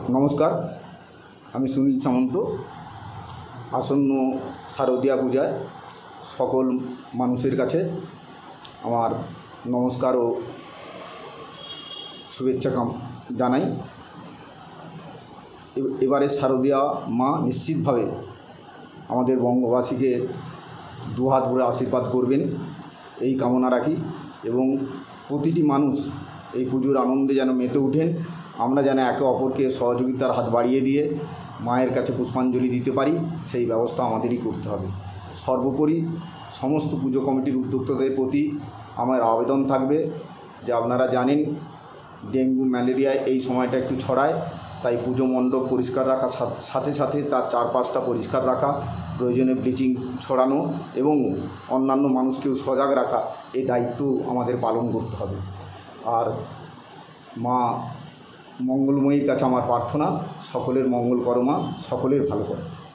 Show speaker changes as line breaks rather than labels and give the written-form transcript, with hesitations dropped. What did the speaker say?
নমস্কার, আমি সুনীল সামন্ত। আসন্ন শারদীয়া পূজায় সকল মানুষের কাছে আমার নমস্কার ও শুভেচ্ছা জানাই। এবারে শারদীয়া মা নিশ্চিতভাবে আমাদের বঙ্গবাসীকে দুহাত ভরে আশীর্বাদ করবেন এই কামনা রাখি, এবং প্রতিটি মানুষ এই পুজোর আনন্দে যেন মেতে ওঠেন। আমরা যেন একে অপরকে সহযোগিতার হাত বাড়িয়ে দিয়ে মায়ের কাছে পুষ্পাঞ্জলি দিতে পারি, সেই ব্যবস্থা আমাদেরই করতে হবে। সর্বোপরি সমস্ত পুজো কমিটির উদ্যোক্তাদের প্রতি আমার আবেদন থাকবে যে আপনারা জানেন ডেঙ্গু ম্যালেরিয়া এই সময়টা একটু ছড়ায়, তাই পুজো মণ্ডপ পরিষ্কার রাখার সাথে সাথে তার চারপাশটা পরিষ্কার রাখা, প্রয়োজনে ব্লিচিং ছড়ানো এবং অন্যান্য মানুষকেও সজাগ রাখা, এই দায়িত্ব আমাদের পালন করতে হবে। আর মা মঙ্গলময়ীর কাছে আমার প্রার্থনা, সকলের মঙ্গল করো মা, সকলের ভালো করো।